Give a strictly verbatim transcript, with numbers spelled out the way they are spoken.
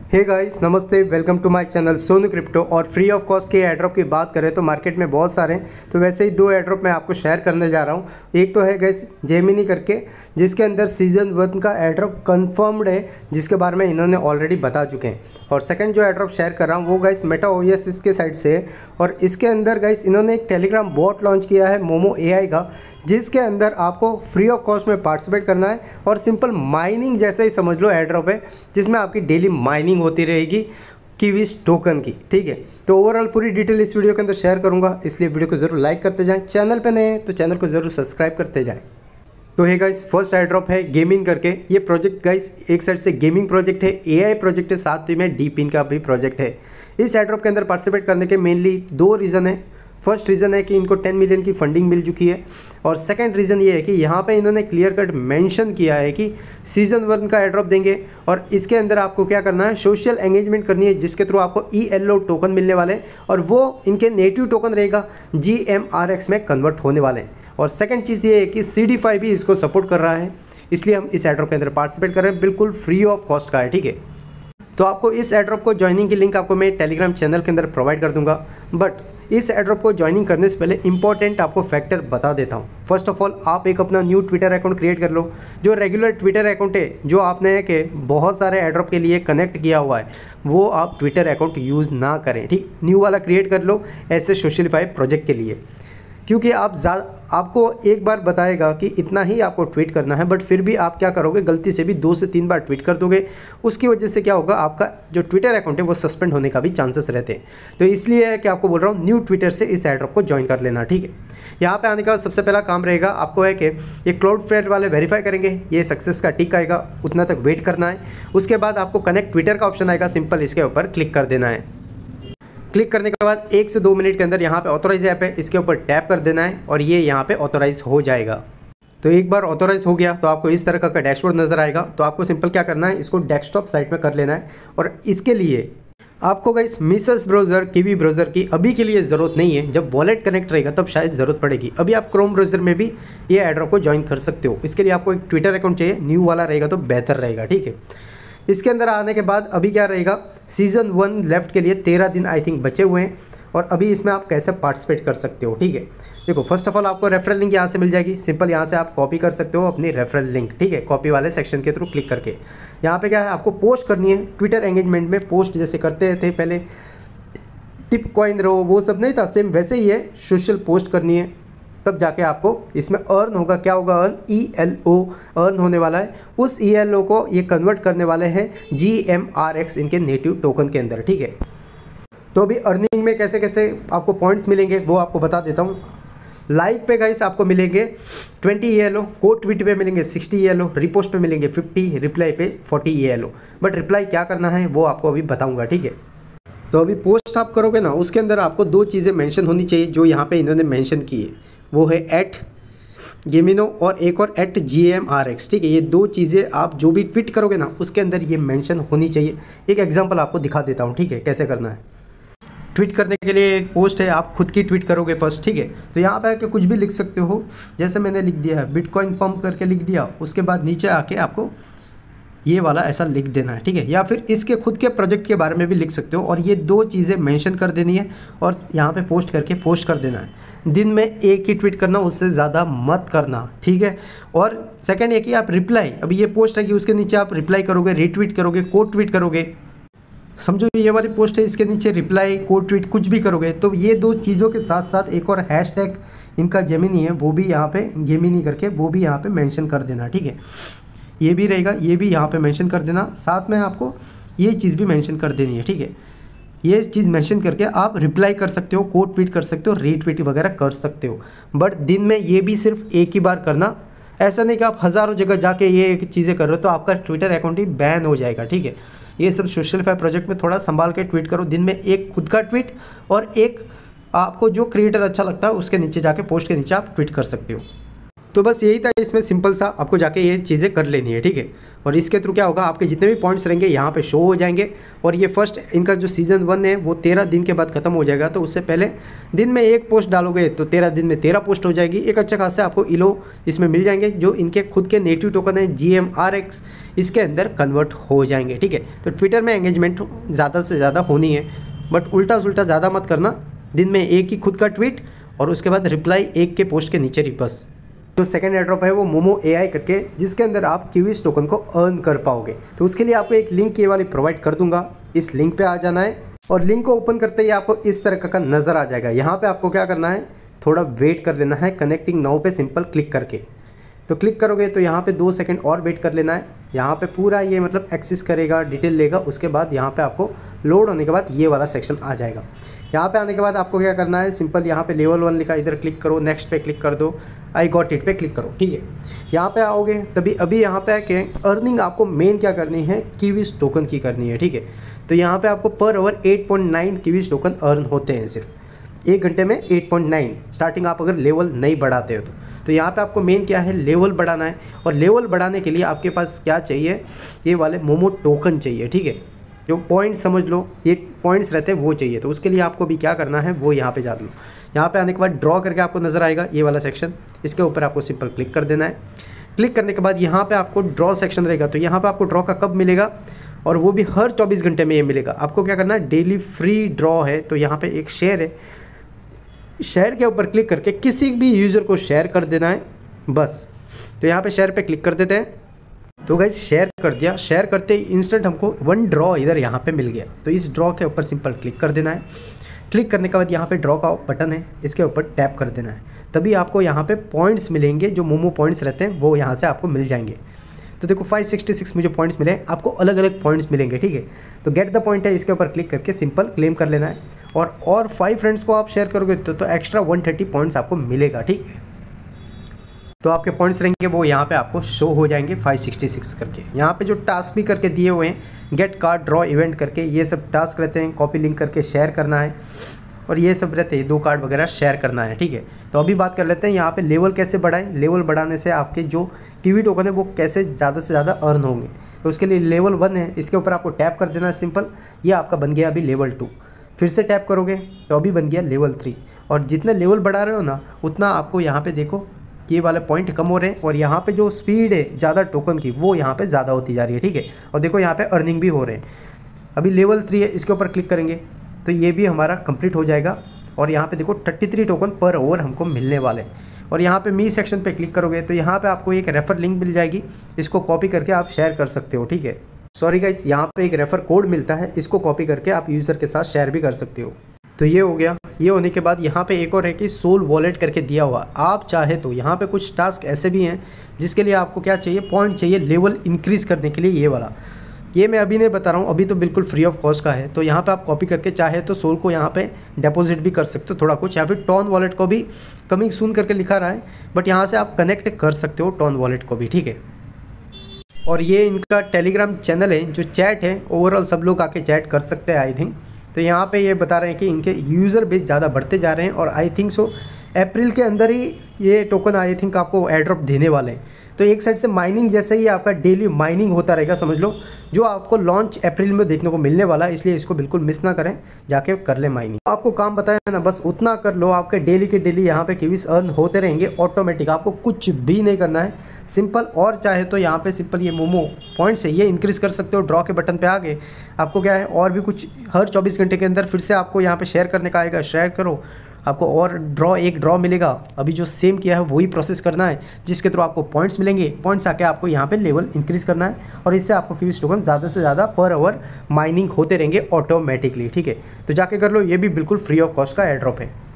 हे guys, नमस्ते, welcome to my channel Sonu crypto. और free of cost के एयरड्रॉप की बात करें तो मार्केट में बहुत सारे हैं, तो वैसे ही दो एयरड्रॉप मैं आपको शेयर करने जा रहा हूं। एक तो है गाइस जेमिनी करके, जिसके अंदर सीजन वन का एयरड्रॉप कंफर्म्ड है, जिसके बारे में इन्होंने ऑलरेडी बता चुके हैं। और सेकंड जो एयरड्रॉप शेयर कर रहा हूँ वो गाइस मेटा ओएस इसके साइड से है, और इसके अंदर गाइस इन्होंने एक टेलीग्राम बॉट लॉन्च किया है मोमो एआई का, जिसके अंदर आपको फ्री ऑफ कॉस्ट में पार्टिसिपेट करना है। और सिंपल माइनिंग जैसे ही समझ लो एयरड्रॉप है, जिसमें आपकी डेली माइनिंग होती रहेगी किविस टोकन की। ठीक है, तो ओवरऑल पूरी डिटेल इस वीडियो के अंदर शेयर करूंगा, इसलिए वीडियो को जरूर लाइक करते जाएं। चैनल पे नए हैं तो चैनल को जरूर सब्सक्राइब करते जाएं। तो है गाइस, फर्स्ट एयरड्रॉप है गेमिंग करके। ये प्रोजेक्ट गाइस एक साइड से गेमिंग प्रोजेक्ट है, एआई प्रोजेक्ट है, साथ ही में डीपिन का भी प्रोजेक्ट है। इस एयरड्रॉप के अंदर पार्टिसिपेट करने के मेनली दो रीज़न है। फर्स्ट रीज़न है कि इनको टेन मिलियन की फंडिंग मिल चुकी है, और सेकंड रीज़न ये है कि यहाँ पे इन्होंने क्लियर कट मेंशन किया है कि सीज़न वन का एयरड्रॉप देंगे, और इसके अंदर आपको क्या करना है, सोशल एंगेजमेंट करनी है, जिसके थ्रू आपको ई एल ओ टोकन मिलने वाले हैं, और वो इनके नेटिव टोकन रहेगा, जी एम आर एक्स में कन्वर्ट होने वाले हैं। और सेकंड चीज़ ये है कि सी डी फाइव भी इसको सपोर्ट कर रहा है, इसलिए हम इस एयरड्रॉप के अंदर पार्टिसिपेट कर रहे हैं। बिल्कुल फ्री ऑफ कॉस्ट का है। ठीक है, तो आपको इस एयरड्रॉप को ज्वाइनिंग की लिंक आपको मैं टेलीग्राम चैनल के अंदर प्रोवाइड कर दूंगा। बट इस एयरड्रॉप को ज्वाइनिंग करने से पहले इंपॉर्टेंट आपको फैक्टर बता देता हूं। फर्स्ट ऑफ ऑल, आप एक अपना न्यू ट्विटर अकाउंट क्रिएट कर लो। जो रेगुलर ट्विटर अकाउंट है, जो आपने के बहुत सारे एयरड्रॉप के लिए कनेक्ट किया हुआ है, वो आप ट्विटर अकाउंट यूज़ ना करें। ठीक, न्यू वाला क्रिएट कर लो ऐसे सोशलिफाई प्रोजेक्ट के लिए, क्योंकि आप ज़्यादा आपको एक बार बताएगा कि इतना ही आपको ट्वीट करना है, बट फिर भी आप क्या करोगे, गलती से भी दो से तीन बार ट्वीट कर दोगे। उसकी वजह से क्या होगा, आपका जो ट्विटर अकाउंट है वो सस्पेंड होने का भी चांसेस रहते हैं। तो इसलिए है कि आपको बोल रहा हूँ न्यू ट्विटर से इस एयरड्रॉप को ज्वाइन कर लेना। ठीक है, यहाँ पे आने का सबसे पहला काम रहेगा आपको है कि ये क्लाउड फ्लेयर वाले वेरीफाई करेंगे, ये सक्सेस का टिक आएगा, उतना तक वेट करना है। उसके बाद आपको कनेक्ट ट्विटर का ऑप्शन आएगा, सिंपल इसके ऊपर क्लिक कर देना है। क्लिक करने के बाद एक से दो मिनट के अंदर यहाँ पे ऑथोराइज ऐप है, इसके ऊपर टैप कर देना है, और ये यहाँ पे ऑथोराइज हो जाएगा। तो एक बार ऑथोराइज हो गया तो आपको इस तरह का डैशबोर्ड नजर आएगा। तो आपको सिंपल क्या करना है, इसको डेस्कटॉप साइट में कर लेना है, और इसके लिए आपको guys Mises browser, Kiwi browser की अभी के लिए ज़रूरत नहीं है। जब वॉलेट कनेक्ट रहेगा तब शायद ज़रूरत पड़ेगी। अभी आप क्रोम ब्राउज़र में भी ये एयरड्रॉप को ज्वाइन कर सकते हो। इसके लिए आपको एक ट्विटर अकाउंट चाहिए, न्यू वाला रहेगा तो बेहतर रहेगा। ठीक है, इसके अंदर आने के बाद अभी क्या रहेगा, सीज़न वन लेफ्ट के लिए तेरह दिन आई थिंक बचे हुए हैं, और अभी इसमें आप कैसे पार्टिसिपेट कर सकते हो। ठीक है, देखो फर्स्ट ऑफ ऑल आपको रेफरल लिंक यहाँ से मिल जाएगी। सिंपल यहाँ से आप कॉपी कर सकते हो अपनी रेफरल लिंक। ठीक है, कॉपी वाले सेक्शन के थ्रू क्लिक करके यहाँ पे क्या है, आपको पोस्ट करनी है। ट्विटर एंगेजमेंट में पोस्ट जैसे करते थे पहले, टिप कॉइन रहो वो सब नहीं था, सेम वैसे ही है, सोशल पोस्ट करनी है, तब जाके आपको इसमें अर्न होगा। क्या होगा, earn E L O earn होने वाला है। उस ई एल ओ को ये कन्वर्ट करने वाले हैं जी एम आर एक्स इनके नेटिव टोकन के अंदर। ठीक है, तो अभी अर्निंग में कैसे कैसे आपको पॉइंट्स मिलेंगे वो आपको बता देता हूँ। लाइक पे गाइस आपको मिलेंगे ट्वेंटी ई एल ओ, को ट्वीट पे मिलेंगे sixty E L O, repost पे मिलेंगे फिफ्टी, रिप्लाई पे forty E L O. But reply क्या करना है वो आपको अभी बताऊँगा। ठीक है, तो अभी पोस्ट आप करोगे ना, उसके अंदर आपको दो चीज़ें मेंशन होनी चाहिए जो यहाँ पे इन्होंने मेंशन की है, वो है एट गेमिनो और एक और eight G M R X. ठीक है, ये दो चीज़ें आप जो भी ट्वीट करोगे ना उसके अंदर ये मेंशन होनी चाहिए। एक एग्जांपल आपको दिखा देता हूँ। ठीक है, कैसे करना है। ट्वीट करने के लिए एक पोस्ट है, आप खुद की ट्वीट करोगे फर्स्ट। ठीक है, तो यहाँ पे आके कुछ भी लिख सकते हो, जैसे मैंने लिख दिया है बिटकॉइन पंप करके लिख दिया। उसके बाद नीचे आके आपको ये वाला ऐसा लिख देना है। ठीक है, या फिर इसके खुद के प्रोजेक्ट के बारे में भी लिख सकते हो, और ये दो चीज़ें मेंशन कर देनी है और यहाँ पे पोस्ट करके पोस्ट कर देना है। दिन में एक ही ट्वीट करना, उससे ज़्यादा मत करना। ठीक है, और सेकंड ये कि आप रिप्लाई, अभी ये पोस्ट है कि उसके नीचे आप रिप्लाई करोगे, रीट्वीट करोगे, कोट ट्वीट करोगे। समझो ये वाली पोस्ट है, इसके नीचे रिप्लाई, कोट ट्वीट कुछ भी करोगे, तो ये दो चीज़ों के साथ साथ एक और हैशटैग इनका जेमिनी है, वो भी यहाँ पे गेमिनी करके वो भी यहाँ पे मेंशन कर देना। ठीक है, ये भी रहेगा, ये भी यहाँ पे मेंशन कर देना। साथ में आपको ये चीज़ भी मेंशन कर देनी है। ठीक है, ये चीज़ मेंशन करके आप रिप्लाई कर सकते हो, कोट ट्वीट कर सकते हो, रीट्वीट वगैरह कर सकते हो। बट दिन में ये भी सिर्फ एक ही बार करना, ऐसा नहीं कि आप हज़ारों जगह जाके ये चीज़ें कर रहे हो तो आपका ट्विटर अकाउंट ही बैन हो जाएगा। ठीक है, ये सब सोशलिफाई प्रोजेक्ट में थोड़ा संभाल के ट्वीट करो। दिन में एक खुद का ट्वीट और एक आपको जो क्रिएटर अच्छा लगता है उसके नीचे जाके पोस्ट के नीचे आप ट्वीट कर सकते हो। तो बस यही था इसमें, सिंपल सा आपको जाके ये चीज़ें कर लेनी है, ठीक है। और इसके थ्रू क्या होगा, आपके जितने भी पॉइंट्स रहेंगे यहाँ पे शो हो जाएंगे। और ये फर्स्ट इनका जो सीज़न वन है वो तेरह दिन के बाद ख़त्म हो जाएगा, तो उससे पहले दिन में एक पोस्ट डालोगे तो तेरह दिन में तेरह पोस्ट हो जाएगी। एक अच्छा खासा आपको इलो इसमें मिल जाएंगे, जो इनके खुद के नेटिव टोकन है जी एम आर एक्स, इसके अंदर कन्वर्ट हो जाएंगे, ठीक है। तो ट्विटर में एंगेजमेंट ज़्यादा से ज़्यादा होनी है, बट उल्टा सुल्टा ज़्यादा मत करना। दिन में एक ही खुद का ट्वीट और उसके बाद रिप्लाई एक के पोस्ट के नीचे ही बस। जो सेकंड एयरड्रॉप है वो मोमो एआई करके, जिसके अंदर आप किवीज टोकन को अर्न कर पाओगे। तो उसके लिए आपको एक लिंक ये वाली प्रोवाइड कर दूंगा, इस लिंक पे आ जाना है और लिंक को ओपन करते ही आपको इस तरह का नज़र आ जाएगा। यहाँ पे आपको क्या करना है, थोड़ा वेट कर लेना है, कनेक्टिंग नाउ पे सिंपल क्लिक करके। तो क्लिक करोगे तो यहाँ पे दो सेकंड और वेट कर लेना है। यहाँ पे पूरा ये मतलब एक्सेस करेगा, डिटेल लेगा, उसके बाद यहाँ पे आपको लोड होने के बाद ये वाला सेक्शन आ जाएगा। यहाँ पे आने के बाद आपको क्या करना है, सिंपल यहाँ पे लेवल वन लिखा, इधर क्लिक करो, नेक्स्ट पे क्लिक कर दो, आई गॉट इट पे क्लिक करो, ठीक है। यहाँ पे आओगे तभी अभी यहाँ पे आके अर्निंग आपको मेन क्या करनी है, किवीज टोकन की करनी है, ठीक है। तो यहाँ पे आपको per hour eight point nine Kiwis token earn होते हैं, सिर्फ एक घंटे में एट पॉइंट नाइन, स्टार्टिंग आप अगर लेवल नहीं बढ़ाते हो तो। तो यहाँ पे आपको मेन क्या है, लेवल बढ़ाना है। और लेवल बढ़ाने के लिए आपके पास क्या चाहिए, ये वाले मोमो टोकन चाहिए, ठीक है। जो पॉइंट्स समझ लो, ये पॉइंट्स रहते हैं वो चाहिए। तो उसके लिए आपको भी क्या करना है, वो यहाँ पे जान लो। यहाँ पे आने के बाद ड्रॉ करके आपको नज़र आएगा ये वाला सेक्शन, इसके ऊपर आपको सिंपल क्लिक कर देना है। क्लिक करने के बाद यहाँ पे आपको ड्रॉ सेक्शन रहेगा। तो यहाँ पे आपको ड्रॉ का कब मिलेगा, और वो भी हर चौबीस घंटे में ये मिलेगा। आपको क्या करना है, डेली फ्री ड्रॉ है। तो यहाँ पे एक शेयर है, शेयर के ऊपर क्लिक करके किसी भी यूज़र को शेयर कर देना है बस। तो यहाँ पे शेयर पे क्लिक कर देते हैं। तो गाइस शेयर कर दिया, शेयर करते ही इंस्टेंट हमको वन ड्रॉ इधर यहाँ पे मिल गया। तो इस ड्रॉ के ऊपर सिंपल क्लिक कर देना है। क्लिक करने के बाद यहाँ पे ड्रॉ का बटन है, इसके ऊपर टैप कर देना है। तभी आपको यहाँ पे पॉइंट्स मिलेंगे, जो मोमो पॉइंट्स रहते हैं वो यहाँ से आपको मिल जाएंगे। तो देखो पाँच सौ छियासठ मुझे पॉइंट्स मिले, आपको अलग अलग पॉइंट्स मिलेंगे, ठीक है। तो गेट द पॉइंट है, इसके ऊपर क्लिक करके सिंपल क्लेम कर लेना है। और और फाइव फ्रेंड्स को आप शेयर करोगे तो, तो एक्स्ट्रा वन थर्टी पॉइंट्स आपको मिलेगा, ठीक है। तो आपके पॉइंट्स रहेंगे वो यहाँ पे आपको शो हो जाएंगे पाँच सौ छियासठ करके। यहाँ पे जो टास्क भी करके दिए हुए हैं, गेट कार्ड ड्रॉ इवेंट करके, ये सब टास्क रहते हैं। कॉपी लिंक करके शेयर करना है, और ये सब रहते हैं, दो कार्ड वगैरह शेयर करना है, ठीक है। तो अभी बात कर लेते हैं यहाँ पे लेवल कैसे बढ़ाएं। लेवल बढ़ाने से आपके जो किवी टोकन है वो कैसे ज़्यादा से ज़्यादा अर्न होंगे। तो उसके लिए लेवल वन है, इसके ऊपर आपको टैप कर देना है सिंपल। ये आपका बन गया अभी लेवल टू। फिर से टैप करोगे तो अभी बन गया लेवल थ्री। और जितने लेवल बढ़ा रहे हो ना, उतना आपको यहाँ पे देखो ये वाले पॉइंट कम हो रहे हैं, और यहाँ पे जो स्पीड है ज़्यादा टोकन की वो यहाँ पे ज़्यादा होती जा रही है, ठीक है। और देखो यहाँ पे अर्निंग भी हो रहे हैं। अभी लेवल थ्री है, इसके ऊपर क्लिक करेंगे तो ये भी हमारा कंप्लीट हो जाएगा। और यहाँ पे देखो तैंतीस टोकन पर आवर हमको मिलने वाले हैं। और यहाँ पे मी सेक्शन पे क्लिक करोगे तो यहाँ पे आपको एक रेफर लिंक मिल जाएगी, इसको कॉपी करके आप शेयर कर सकते हो, ठीक है। सॉरी गाइस, यहाँ पे एक रेफर कोड मिलता है, इसको कॉपी करके आप यूज़र के साथ शेयर भी कर सकते हो। तो ये हो गया। ये होने के बाद यहाँ पे एक और है कि सोल वॉलेट करके दिया हुआ। आप चाहे तो यहाँ पे कुछ टास्क ऐसे भी हैं जिसके लिए आपको क्या चाहिए, पॉइंट चाहिए लेवल इंक्रीज़ करने के लिए। ये वाला ये मैं अभी नहीं बता रहा हूँ, अभी तो बिल्कुल फ्री ऑफ कॉस्ट का है। तो यहाँ पे आप कॉपी करके चाहे तो सोल को यहाँ पे डिपॉजिट भी कर सकते हो थोड़ा कुछ, या फिर टॉन वॉलेट को भी कमिंग सून करके लिखा रहा है, बट यहाँ से आप कनेक्ट कर सकते हो टॉन वॉलेट को भी, ठीक है। और ये इनका टेलीग्राम चैनल है, जो चैट है ओवरऑल सब लोग आके चैट कर सकते हैं आई थिंक। तो यहाँ पे ये बता रहे हैं कि इनके यूज़र बेस ज़्यादा बढ़ते जा रहे हैं, और आई थिंक सो अप्रैल के अंदर ही ये टोकन आई थिंक आपको एयरड्रॉप देने वाले हैं। तो एक साइड से माइनिंग जैसे ही आपका डेली माइनिंग होता रहेगा, समझ लो, जो आपको लॉन्च अप्रैल में देखने को मिलने वाला है। इसलिए इसको बिल्कुल मिस ना करें, जाके कर ले माइनिंग। आपको काम बताया ना, बस उतना कर लो, आपके डेली के डेली यहाँ पे किवीज अर्न होते रहेंगे ऑटोमेटिक। आपको कुछ भी नहीं करना है, सिंपल। और चाहे तो यहाँ पे सिंपल ये मोमो पॉइंट्स है, ये इंक्रीज़ कर सकते हो। ड्रॉ के बटन पे आगे आपको क्या है, और भी कुछ हर चौबीस घंटे के अंदर फिर से आपको यहाँ पे शेयर करने का आएगा, शेयर करो, आपको और ड्रॉ एक ड्रॉ मिलेगा। अभी जो सेम किया है वही प्रोसेस करना है, जिसके थ्रू आपको पॉइंट्स मिलेंगे। पॉइंट्स आके आपको यहाँ पे लेवल इंक्रीज़ करना है, और इससे आपको किवीज टोकन ज़्यादा से ज़्यादा पर आवर माइनिंग होते रहेंगे ऑटोमेटिकली, ठीक है। तो जाके कर लो, ये भी बिल्कुल फ्री ऑफ कॉस्ट का एयर ड्रॉप है।